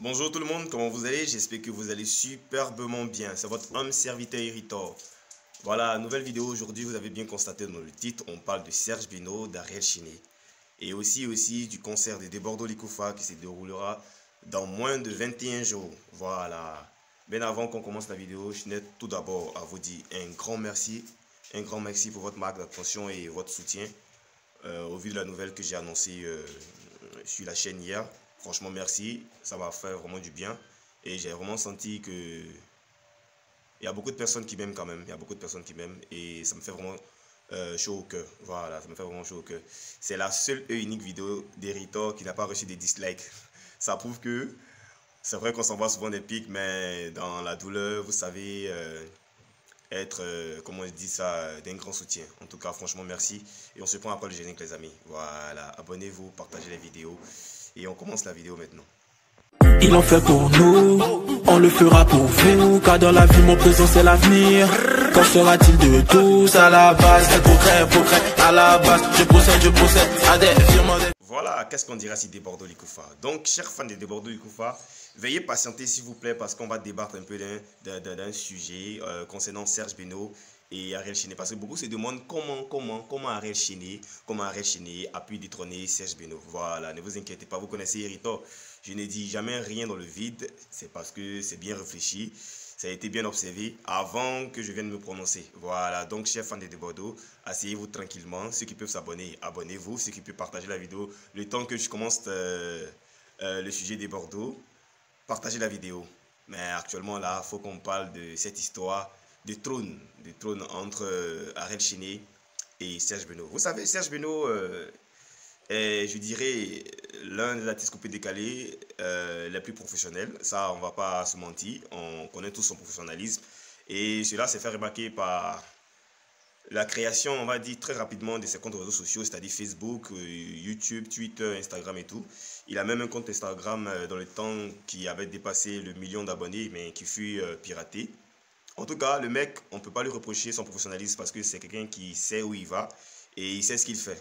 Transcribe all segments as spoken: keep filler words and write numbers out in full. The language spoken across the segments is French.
Bonjour tout le monde, comment vous allez? J'espère que vous allez superbement bien. C'est votre homme serviteur Héritor. Voilà, nouvelle vidéo aujourd'hui, vous avez bien constaté dans le titre, on parle de Serge Beno, d'Ariel Chiné. Et aussi, aussi du concert de Debordo Likoufa qui se déroulera dans moins de vingt et un jours. Voilà. Bien avant qu'on commence la vidéo, je tenais tout d'abord à vous dire un grand merci. Un grand merci pour votre marque d'attention et votre soutien. Euh, au vu de la nouvelle que j'ai annoncée euh, sur la chaîne hier. Franchement, merci. Ça m'a fait vraiment du bien. Et j'ai vraiment senti que il y a beaucoup de personnes qui m'aiment quand même. Il y a beaucoup de personnes qui m'aiment. Et ça me fait vraiment euh, chaud au cœur. Voilà, ça me fait vraiment chaud au cœur. C'est la seule et unique vidéo d'Héritor qui n'a pas reçu des dislikes. Ça prouve que c'est vrai qu'on s'envoie souvent des pics, mais dans la douleur, vous savez... Euh, être, euh, comment je dis ça, euh, d'un grand soutien. En tout cas, franchement, merci. Et on se prend après le générique, les amis. Voilà, abonnez-vous, partagez les vidéos. Et on commence la vidéo maintenant. Il en fait pour nous, on le fera pour vous. Car dans la vie, mon présent, c'est l'avenir. Qu'en sera-t-il de tous à la base? C'est progrès, progrès, à la base. Je procède, je procède à des firmes. Voilà, qu'est-ce qu'on dira si Debordo Likoufa? Donc, chers fans de Debordo Likoufa, veuillez patienter s'il vous plaît parce qu'on va débattre un peu d'un sujet euh, concernant Serge Beno et Ariel Chiné. Parce que beaucoup se demandent comment, comment, comment Ariel Chiné, comment Ariel Chiné a pu détrôner Serge Beno. Voilà, ne vous inquiétez pas, vous connaissez Héritor. Je ne dis jamais rien dans le vide, c'est parce que c'est bien réfléchi. Ça a été bien observé avant que je vienne me prononcer. Voilà, donc chers fans de Debordo, asseyez-vous tranquillement. Ceux qui peuvent s'abonner, abonnez-vous. Ceux qui peuvent partager la vidéo, le temps que je commence euh, euh, le sujet de Bordeaux, partagez la vidéo. Mais actuellement là, il faut qu'on parle de cette histoire de trône, de trône entre euh, Ariel Chiné et Serge Beno. Vous savez, Serge Beno euh, est, je dirais, l'un des artistes coupés décalés euh, les plus professionnels. Ça, on ne va pas se mentir. On connaît tous son professionnalisme. Et cela s'est fait remarquer par la création, on va dire, très rapidement de ses comptes réseaux sociaux, c'est-à-dire Facebook, YouTube, Twitter, Instagram et tout. Il a même un compte Instagram dans le temps qui avait dépassé le million d'abonnés, mais qui fut piraté. En tout cas, le mec, on ne peut pas lui reprocher son professionnalisme parce que c'est quelqu'un qui sait où il va et il sait ce qu'il fait.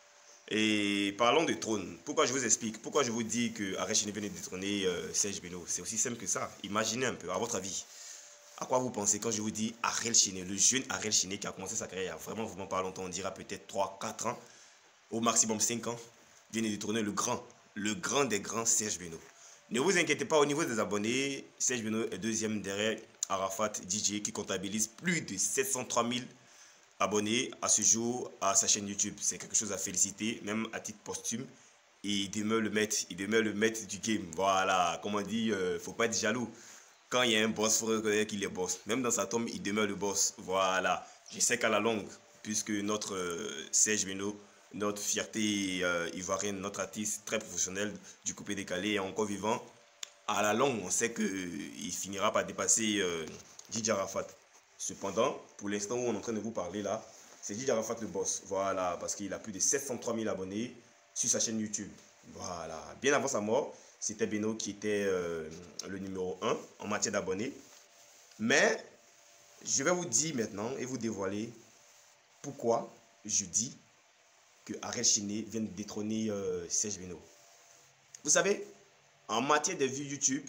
Et parlons de trône. Pourquoi je vous explique? Pourquoi je vous dis que Ariel Chiné vient de détrôner euh, Serge Beno? C'est aussi simple que ça. Imaginez un peu, à votre avis. À quoi vous pensez quand je vous dis Ariel Chiné, le jeune Ariel Chiné qui a commencé sa carrière il y a vraiment, vraiment pas longtemps, on dira peut-être trois quatre ans, au maximum cinq ans, vient de détrôner le grand, le grand des grands Serge Beno. Ne vous inquiétez pas, au niveau des abonnés, Serge Beno est deuxième derrière Arafat D J qui comptabilise plus de sept cent trois mille abonnés à ce jour à sa chaîne YouTube. C'est quelque chose à féliciter, même à titre posthume. Et il demeure le maître, il demeure le maître du game. Voilà, comme on dit, euh, faut pas être jaloux. Quand il y a un boss, il faut reconnaître qu'il est boss. Même dans sa tombe, il demeure le boss. Voilà. Je sais qu'à la longue, puisque notre euh, Serge Beno, notre fierté euh, ivoirienne, notre artiste très professionnel du coupé décalé est encore vivant, à la longue, on sait qu'il finira par dépasser euh, Didier Arafat. Cependant, pour l'instant où on est en train de vous parler là, c'est Didier Arafat le boss. Voilà, parce qu'il a plus de sept cent trois mille abonnés sur sa chaîne YouTube. Voilà. Bien avant sa mort, c'était Beno qui était euh, le numéro un en matière d'abonnés. Mais je vais vous dire maintenant et vous dévoiler pourquoi je dis que Ariel Chiné vient de détrôner euh, Serge Beno. Vous savez, en matière de vues YouTube,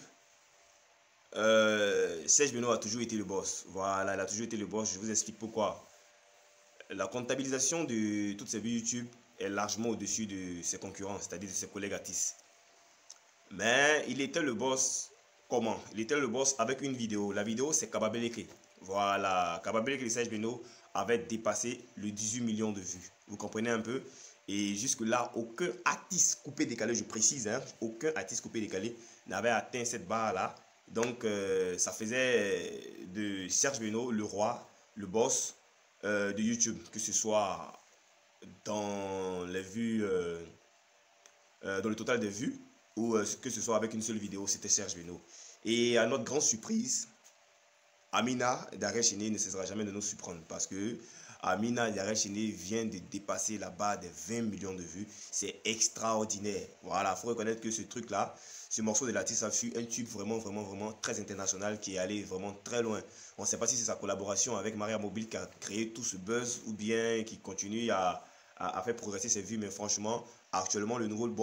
euh, Serge Beno a toujours été le boss. Voilà, il a toujours été le boss. Je vous explique pourquoi. La comptabilisation de toutes ces vues YouTube est largement au-dessus de ses concurrents, c'est-à-dire de ses collègues artistes. Mais il était le boss comment? Il était le boss avec une vidéo. La vidéo, c'est Kababeleke. Voilà, Kababeleke de Serge Beno avait dépassé le dix-huit millions de vues. Vous comprenez un peu? Et jusque-là, aucun artiste coupé décalé, je précise, hein, aucun artiste coupé décalé n'avait atteint cette barre-là. Donc, euh, ça faisait de Serge Beno le roi, le boss euh, de YouTube, que ce soit dans les vues, euh, euh, dans le total des vues, ou euh, que ce soit avec une seule vidéo, c'était Serge Beno. Et à notre grande surprise, Amina d'Ariel Chiné ne cessera jamais de nous surprendre parce que Amina d'Ariel Chiné vient de dépasser la barre des vingt millions de vues. C'est extraordinaire. Voilà, il faut reconnaître que ce truc-là, ce morceau de l'artiste a fut un tube vraiment, vraiment, vraiment très international qui est allé vraiment très loin. On ne sait pas si c'est sa collaboration avec Maria Mobile qui a créé tout ce buzz ou bien qui continue à, à, à faire progresser ses vues, mais franchement, actuellement, le nouveau boss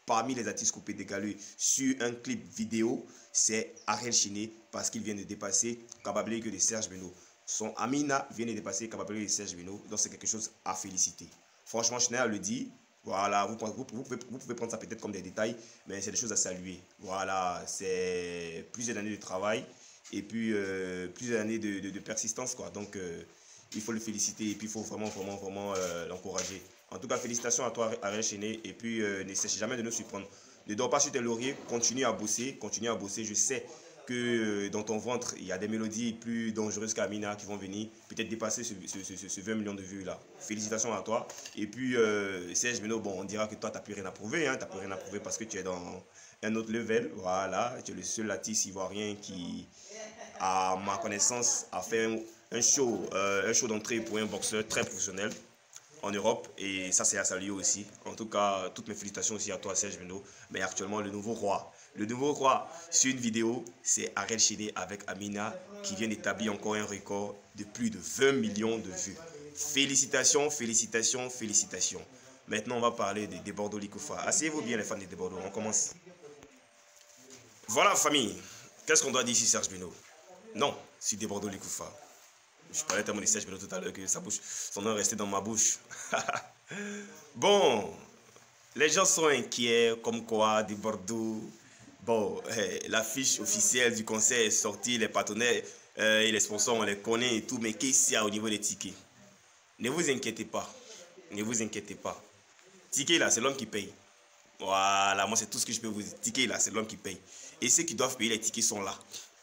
parmi les artistes coupés dégalés sur un clip vidéo, c'est Ariel Chiné parce qu'il vient de dépasser Kabablé de Serge Beno. Son Amina vient de dépasser Kabablé de Serge Beno, donc c'est quelque chose à féliciter. Franchement, Schneider le dit, voilà, vous, vous, vous, pouvez, vous pouvez prendre ça peut-être comme des détails, mais c'est des choses à saluer. Voilà, c'est plusieurs années de travail et puis euh, plusieurs années de, de, de persistance, quoi. Donc, euh, il faut le féliciter et puis il faut vraiment, vraiment, vraiment euh, l'encourager. En tout cas, félicitations à toi, Ariel Chiné, et puis euh, ne cesse jamais de nous surprendre. Ne dors pas sur tes lauriers, continue à bosser, continue à bosser. Je sais que euh, dans ton ventre, il y a des mélodies plus dangereuses qu'Amina qui vont venir, peut-être dépasser ce, ce, ce, ce vingt millions de vues là. Félicitations à toi. Et puis, euh, Serge Beno, bon, on dira que toi, tu n'as plus rien à prouver, hein, tu n'as plus rien à prouver parce que tu es dans un autre level. Voilà, tu es le seul artiste ivoirien qui, à ma connaissance, a fait un, un show, euh, un show d'entrée pour un boxeur très professionnel en Europe, et ça c'est à saluer aussi. En tout cas, toutes mes félicitations aussi à toi, Serge Beno. Mais actuellement, le nouveau roi, le nouveau roi sur une vidéo, c'est Ariel Chiné avec Amina qui vient d'établir encore un record de plus de vingt millions de vues. Félicitations, félicitations, félicitations. Maintenant, on va parler des Debordo Likoufa. Asseyez-vous bien les fans des Debordo, on commence. Voilà famille, qu'est-ce qu'on doit dire ici Serge Beno? Non, c'est Debordo Likoufa. Je parlais tellement de Serge Beno tout à l'heure que sa bouche, son nom est resté dans ma bouche. Bon, les gens sont inquiets, comme quoi, Debordo. Bon, eh, l'affiche officielle du concert est sortie, les partenaires euh, et les sponsors, on les connaît et tout, mais qu'est-ce qu'il y a au niveau des tickets? Ne vous inquiétez pas, ne vous inquiétez pas. Ticket là, c'est l'homme qui paye. Voilà, moi c'est tout ce que je peux vous dire. Ticket là, c'est l'homme qui paye. Et ceux qui doivent payer les tickets sont là.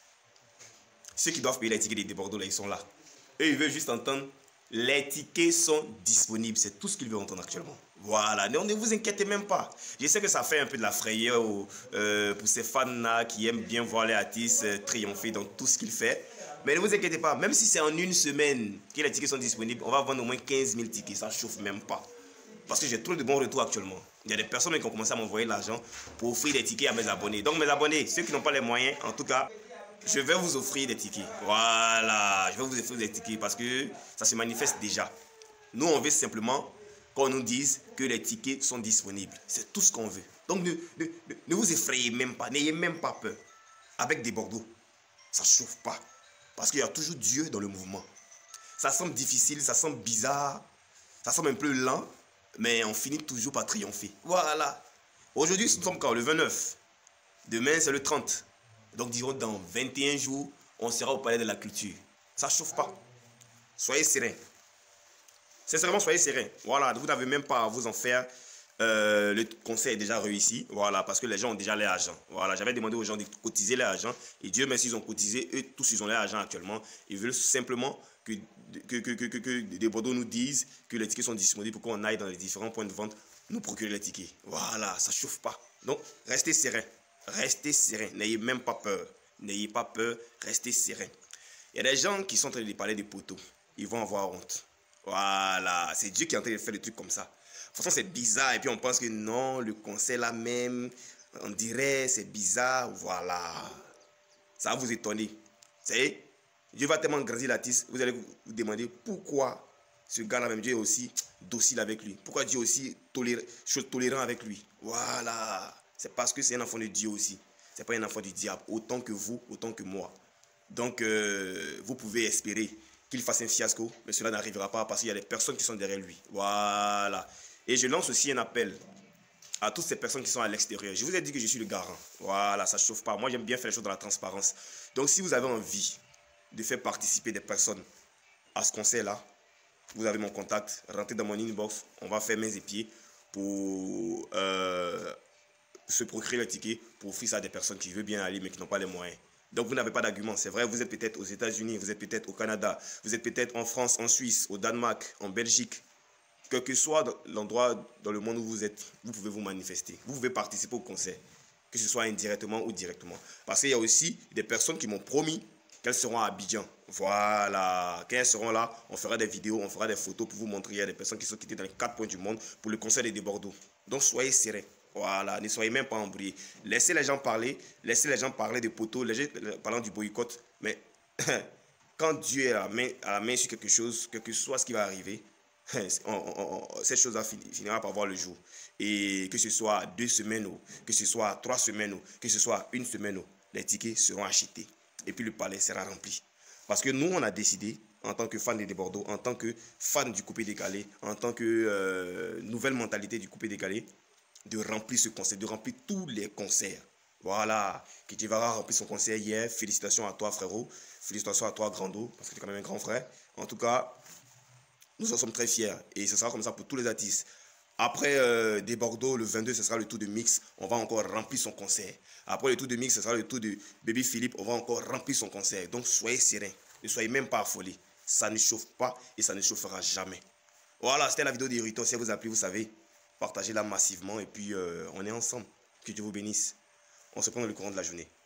Ceux qui doivent payer les tickets des Debordo là, ils sont là. Eux, ils veulent juste entendre, les tickets sont disponibles. C'est tout ce qu'ils veulent entendre actuellement. Voilà, ne, ne vous inquiétez même pas. Je sais que ça fait un peu de la frayeur euh, pour ces fans-là qui aiment bien voir les artistes euh, triompher dans tout ce qu'ils font. Mais ne vous inquiétez pas, même si c'est en une semaine que les tickets sont disponibles, on va vendre au moins quinze mille tickets. Ça ne chauffe même pas. Parce que j'ai trop de bons retours actuellement. Il y a des personnes qui ont commencé à m'envoyer de l'argent pour offrir des tickets à mes abonnés. Donc mes abonnés, ceux qui n'ont pas les moyens, en tout cas, je vais vous offrir des tickets. Voilà, je vais vous offrir des tickets parce que ça se manifeste déjà. Nous, on veut simplement qu'on nous dise que les tickets sont disponibles. C'est tout ce qu'on veut. Donc, ne, ne, ne vous effrayez même pas. N'ayez même pas peur. Avec Debordo, ça ne chauffe pas. Parce qu'il y a toujours Dieu dans le mouvement. Ça semble difficile, ça semble bizarre, ça semble un peu lent, mais on finit toujours par triompher. Voilà. Aujourd'hui, nous sommes quand? Le vingt-neuf. Demain, c'est le trente. Donc, disons, dans vingt et un jours, on sera au palais de la culture. Ça ne chauffe pas. Soyez sereins. Sincèrement, soyez sereins. Voilà, vous n'avez même pas à vous en faire. Euh, le concert est déjà réussi. Voilà, parce que les gens ont déjà leur argent. Voilà, j'avais demandé aux gens de cotiser leur argent. Et Dieu merci, ils ont cotisé. Eux, tous, ils ont leur argent actuellement. Ils veulent simplement que, que, que, que, que, que des Bordeaux nous disent que les tickets sont disponibles pour qu'on aille dans les différents points de vente nous procurer les tickets. Voilà, ça ne chauffe pas. Donc, restez sereins. Restez serein, n'ayez même pas peur. N'ayez pas peur, restez serein. Il y a des gens qui sont en train de parler des poteaux. Ils vont avoir honte. Voilà, c'est Dieu qui est en train de faire des trucs comme ça. De toute façon, c'est bizarre. Et puis on pense que non, le concert là même, on dirait c'est bizarre. Voilà. Ça va vous étonner. Vous savez, Dieu va tellement grandir l'artiste, vous allez vous demander pourquoi ce gars-là même, Dieu est aussi docile avec lui. Pourquoi Dieu est aussi tolérant, tolérant avec lui. Voilà. C'est parce que c'est un enfant de Dieu aussi. Ce n'est pas un enfant du diable. Autant que vous, autant que moi. Donc, euh, vous pouvez espérer qu'il fasse un fiasco. Mais cela n'arrivera pas parce qu'il y a des personnes qui sont derrière lui. Voilà. Et je lance aussi un appel à toutes ces personnes qui sont à l'extérieur. Je vous ai dit que je suis le garant. Voilà, ça ne chauffe pas. Moi, j'aime bien faire les choses dans la transparence. Donc, si vous avez envie de faire participer des personnes à ce concert-là, vous avez mon contact. Rentrez dans mon inbox. On va faire mains et pieds pour... Euh, se procurer le ticket pour offrir ça à des personnes qui veulent bien aller mais qui n'ont pas les moyens. Donc vous n'avez pas d'argument, c'est vrai, vous êtes peut-être aux États-Unis, vous êtes peut-être au Canada, vous êtes peut-être en France, en Suisse, au Danemark, en Belgique. Quel que soit l'endroit dans le monde où vous êtes, vous pouvez vous manifester, vous pouvez participer au concert, que ce soit indirectement ou directement. Parce qu'il y a aussi des personnes qui m'ont promis qu'elles seront à Abidjan. Voilà, quand elles seront là, on fera des vidéos, on fera des photos pour vous montrer. Il y a des personnes qui sont quittées dans les quatre coins du monde pour le concert des Debordo. Donc soyez sereins. Voilà, ne soyez même pas embrouillés. Laissez les gens parler, laissez les gens parler de poteaux, les gens parlant du boycott. Mais quand Dieu est à la main, à la main sur quelque chose, quel que soit ce qui va arriver, on, on, on, cette chose-là finira par voir le jour. Et que ce soit deux semaines, ou que ce soit trois semaines, ou que ce soit une semaine, ou les tickets seront achetés. Et puis le palais sera rempli. Parce que nous, on a décidé, en tant que fan des Bordeaux, en tant que fan du coupé décalé, en tant que euh, nouvelle mentalité du coupé décalé, de remplir ce concert, de remplir tous les concerts. Voilà, Kitivara a rempli son concert hier. Félicitations à toi, frérot. Félicitations à toi, Grando, parce que tu es quand même un grand frère. En tout cas, nous en sommes très fiers. Et ce sera comme ça pour tous les artistes. Après euh, des Bordeaux, le vingt-deux, ce sera le tour de Mix. On va encore remplir son concert. Après le tour de Mix, ce sera le tour de Baby Philippe. On va encore remplir son concert. Donc soyez sereins. Ne soyez même pas affolés. Ça ne chauffe pas et ça ne chauffera jamais. Voilà, c'était la vidéo d'Irito. Si elle vous a plu, vous savez, partagez-la massivement. Et puis, euh, on est ensemble. Que Dieu vous bénisse. On se prend dans le courant de la journée.